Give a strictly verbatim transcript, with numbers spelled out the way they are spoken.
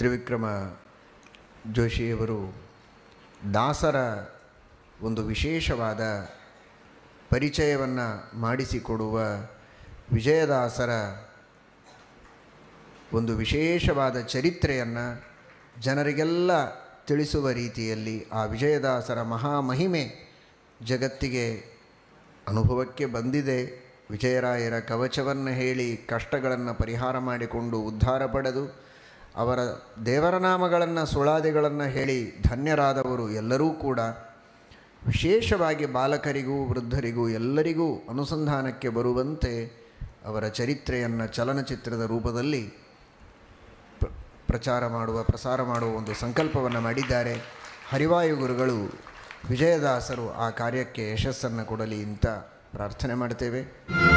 ತ್ರಿವಿಕ್ರಮ ಜೋಶಿಯವರು ದಾಸರ ಒಂದು ವಿಶೇಷವಾದ ಪರಿಚಯವನ್ನು ಮಾಡಿಸಿಕೊಡುವ ವಿಜಯದಾಸರ ಒಂದು ವಿಶೇಷವಾದ ಚರಿತ್ರೆಯನ್ನು ಜನರಿಗೆಲ್ಲ ತಿಳಿಸುವ ರೀತಿಯಲ್ಲಿ ಆ ವಿಜಯದಾಸರ ಮಹಾಮಹಿಮೆ ಜಗತ್ತಿಗೆ ಅನುಭವಕ್ಕೆ ಬಂದಿದೆ. ವಿಜಯರಾಯರ ಕವಚವನ್ನು ಹೇಳಿ ಕಷ್ಟಗಳನ್ನು ಪರಿಹಾರ ಮಾಡಿಕೊಂಡು ಉದ್ಧಾರ ಪಡೆದು ಅವರ ದೇವರ ನಾಮಗಳನ್ನು ಸುಳಾದಿಗಳನ್ನು ಹೇಳಿ ಧನ್ಯರಾದವರು ಎಲ್ಲರೂ ಕೂಡ ವಿಶೇಷವಾಗಿ ಬಾಲಕರಿಗೂ ವೃದ್ಧರಿಗೂ ಎಲ್ಲರಿಗೂ ಅನುಸಂಧಾನಕ್ಕೆ ಬರುವಂತೆ ಅವರ ಚರಿತ್ರೆಯನ್ನು ಚಲನಚಿತ್ರದ ರೂಪದಲ್ಲಿ ಪ್ರಚಾರ ಮಾಡುವ ಪ್ರಸಾರ ಮಾಡುವ ಒಂದು ಸಂಕಲ್ಪವನ್ನು ಮಾಡಿದ್ದಾರೆ. ಹರಿವಾಯು ಗುರುಗಳು ವಿಜಯದಾಸರು ಆ ಕಾರ್ಯಕ್ಕೆ ಯಶಸ್ಸನ್ನು ಕೊಡಲಿ ಅಂತ ಪ್ರಾರ್ಥನೆ ಮಾಡ್ತೇವೆ.